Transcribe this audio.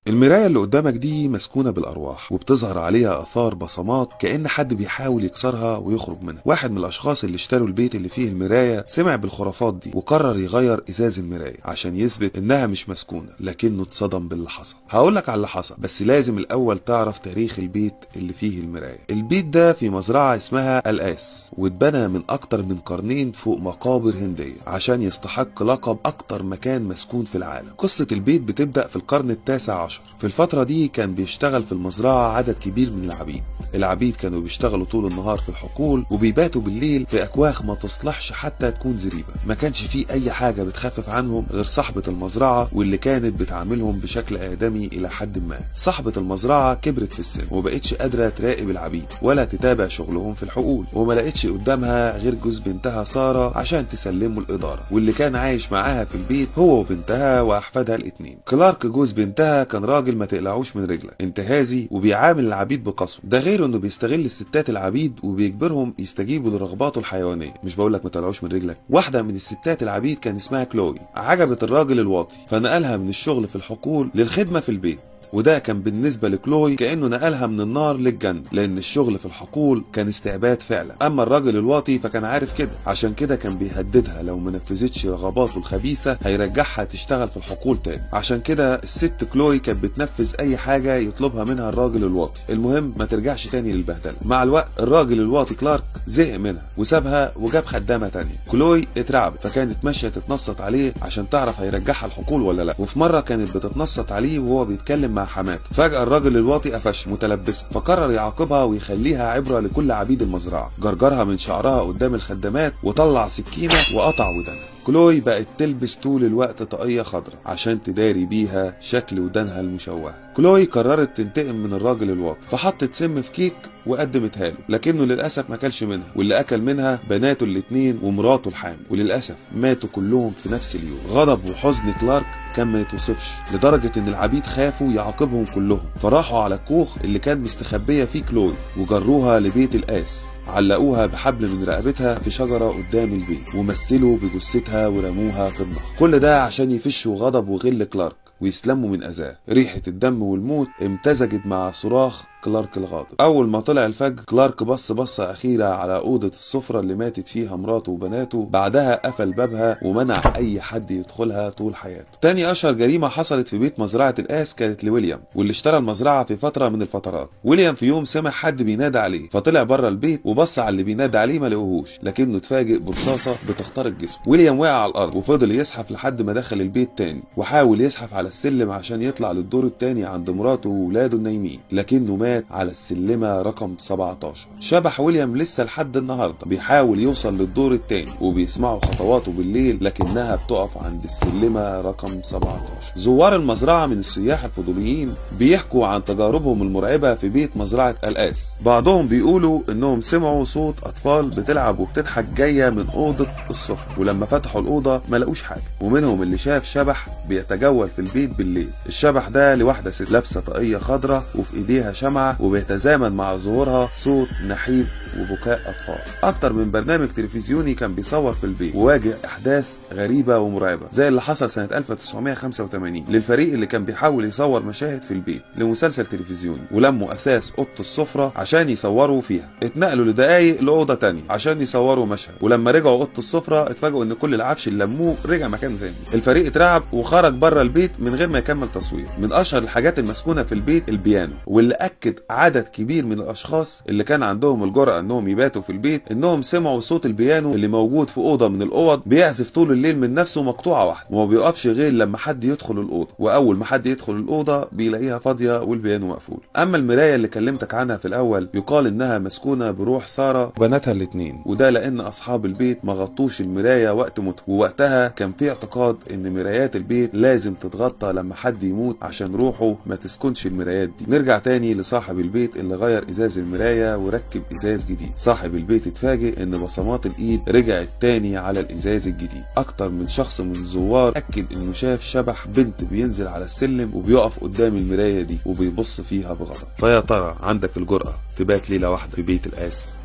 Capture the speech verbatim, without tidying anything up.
المراية اللي قدامك دي مسكونة بالأرواح وبتظهر عليها آثار بصمات كأن حد بيحاول يكسرها ويخرج منها. واحد من الأشخاص اللي اشتروا البيت اللي فيه المراية سمع بالخرافات دي وقرر يغير إزاز المراية عشان يثبت إنها مش مسكونة، لكنه اتصدم باللي حصل. هقولك على اللي حصل، بس لازم الأول تعرف تاريخ البيت اللي فيه المراية. البيت ده في مزرعة اسمها الآس، واتبنى من أكتر من قرنين فوق مقابر هندية عشان يستحق لقب أكتر مكان مسكون في العالم. قصة البيت بتبدأ في القرن التاسع عشر. في الفترة دي كان بيشتغل في المزرعة عدد كبير من العبيد. العبيد كانوا بيشتغلوا طول النهار في الحقول وبيباتوا بالليل في أكواخ ما تصلحش حتى تكون زريبة. ما كانش فيه أي حاجة بتخفف عنهم غير صاحبة المزرعة، واللي كانت بتعاملهم بشكل آدمي إلى حد ما. صاحبة المزرعة كبرت في السن ومبقتش قادرة تراقب العبيد ولا تتابع شغلهم في الحقول، وما لقتش قدامها غير جوز بنتها سارة عشان تسلمه الإدارة، واللي كان عايش معاها في البيت هو وبنتها وأحفادها الاتنين. كلارك جوز بنتها كان راجل ما تقلعوش من رجلك، انتهازي وبيعامل العبيد بقسوة. ده غير انه بيستغل الستات العبيد وبيجبرهم يستجيبوا لرغباته الحيوانيه. مش بقول لك ما تقلعوش من رجلك. واحده من الستات العبيد كان اسمها كلوي، عجبت الراجل الواطي فنقلها من الشغل في الحقول للخدمه في البيت. وده كان بالنسبة لكلوي كأنه نقلها من النار للجنة، لأن الشغل في الحقول كان استعباد فعلا. أما الراجل الواطي فكان عارف كده، عشان كده كان بيهددها لو ما نفذتش رغباته الخبيثة هيرجعها تشتغل في الحقول تاني. عشان كده الست كلوي كانت بتنفذ أي حاجة يطلبها منها الراجل الواطي، المهم ما ترجعش تاني للبهدلة. مع الوقت الراجل الواطي كلارك زهق منها وسابها وجاب خدامة تانية. كلوي اترعبت فكانت ماشية تتنصت عليه عشان تعرف هيرجعها الحقول ولا لا. وفي مرة كانت بتتنصت عليه وهو بيتكلم مع حماته. فجأة الراجل الواطي قفش متلبسة، فقرر يعاقبها ويخليها عبرة لكل عبيد المزرعة. جرجرها من شعرها قدام الخدامات وطلع سكينة وقطع ودانها. كلوي بقت تلبس طول الوقت طاقية خضراء عشان تداري بيها شكل ودانها المشوهة. كلوي قررت تنتقم من الراجل الواطي فحطت سم في كيك وقدمتها له، لكنه للاسف ما اكلش منها، واللي اكل منها بناته الاتنين ومراته الحامل، وللاسف ماتوا كلهم في نفس اليوم. غضب وحزن كلارك كان ما يتوصفش، لدرجه ان العبيد خافوا يعاقبهم كلهم، فراحوا على الكوخ اللي كان مستخبيه فيه كلوي وجروها لبيت القاس، علقوها بحبل من رقبتها في شجره قدام البيت ومثلوا بجثتها ورموها في النهر. كل ده عشان يفشوا غضب وغل كلارك ويسلموا من اذاه. ريحه الدم والموت امتزجت مع صراخ كلارك الغاضب. اول ما طلع الفجر كلارك بص بصه اخيره على اوضه السفره اللي ماتت فيها مراته وبناته، بعدها قفل بابها ومنع اي حد يدخلها طول حياته. تاني اشهر جريمه حصلت في بيت مزرعه القاس كانت لويليام، واللي اشترى المزرعه في فتره من الفترات. ويليام في يوم سمع حد بينادى عليه فطلع بره البيت وبص على اللي بينادى عليه ما لقوهوش، لكنه اتفاجئ برصاصه بتخترق جسمه. ويليام وقع على الارض وفضل يزحف لحد ما دخل البيت تاني، وحاول يزحف على السلم عشان يطلع للدور التاني عند مراته وولاده النايمين، لكنه مات على السلمه رقم سبعتاشر. شبح ويليام لسه لحد النهارده بيحاول يوصل للدور التاني وبيسمعوا خطواته بالليل لكنها بتقف عند السلمه رقم سبعتاشر. زوار المزرعه من السياح الفضوليين بيحكوا عن تجاربهم المرعبه في بيت مزرعه القاس. بعضهم بيقولوا انهم سمعوا صوت اطفال بتلعب وبتضحك جايه من اوضه السفره، ولما فتحوا الاوضه ما لقوش حاجه. ومنهم اللي شاف شبح بيتجول في البيت بالليل. الشبح ده لواحده ست لابسه طاقيه خضراء وفي ايديها شمعه، وبيتزامن مع ظهورها صوت نحيب وبكاء اطفال. اكتر من برنامج تلفزيوني كان بيصور في البيت وواجه احداث غريبه ومرعبه زي اللي حصل سنه ألف وتسعمائة وخمسة وثمانين للفريق اللي كان بيحاول يصور مشاهد في البيت لمسلسل تلفزيوني، ولموا اثاث اوضه السفره عشان يصوروا فيها. اتنقلوا لدقايق لاوضه تانية عشان يصوروا مشهد، ولما رجعوا اوضه السفره اتفاجئوا ان كل العفش اللي لموه رجع مكانه تاني. الفريق اترعب وخرج بره البيت من غير ما يكمل تصوير. من اشهر الحاجات المسكونه في البيت البيانو، واللي اكد عدد كبير من الاشخاص اللي كان عندهم الجرأة انهم يباتوا في البيت انهم سمعوا صوت البيانو اللي موجود في اوضه من الاوض بيعزف طول الليل من نفسه مقطوعه واحده، وما بيقفش غير لما حد يدخل الاوضه، واول ما حد يدخل الاوضه بيلاقيها فاضيه والبيانو مقفول. اما المرايه اللي كلمتك عنها في الاول يقال انها مسكونه بروح ساره وبناتها الاثنين، وده لان اصحاب البيت ما غطوش المرايه وقت موته، ووقتها كان في اعتقاد ان مرايات البيت لازم تتغطى لما حد يموت عشان روحه ما تسكنش المرايات دي. نرجع تاني لصاحب البيت اللي غير ازاز المرايه وركب ازاز جديد. صاحب البيت اتفاجئ ان بصمات الايد رجعت تاني على الازاز الجديد. اكتر من شخص من الزوار اكد انه شاف شبح بنت بينزل على السلم وبيقف قدام المرايه دي وبيبص فيها بغضب. فيا ترى عندك الجرأة تبات ليله واحده في بيت القاس؟